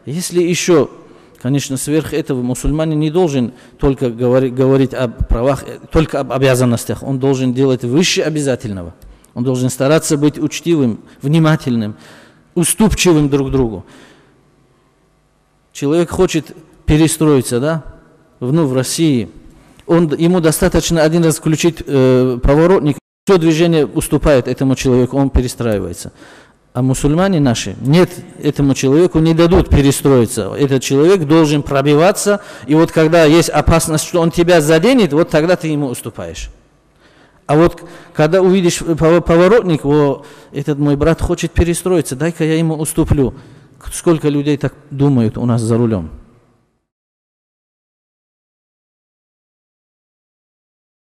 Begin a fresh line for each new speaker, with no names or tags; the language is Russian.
Если еще, конечно, сверх этого мусульманин не должен только говорить о правах, только об обязанностях, он должен делать выше обязательного. Он должен стараться быть учтивым, внимательным, уступчивым друг другу. Человек хочет перестроиться, да, в России. Ему достаточно один раз включить поворотник, все движение уступает этому человеку, он перестраивается. А мусульмане наши, нет, этому человеку не дадут перестроиться. Этот человек должен пробиваться, и вот когда есть опасность, что он тебя заденет, вот тогда ты ему уступаешь. А вот когда увидишь поворотник, этот мой брат хочет перестроиться, дай-ка я ему уступлю. Сколько людей так думают у нас за рулем?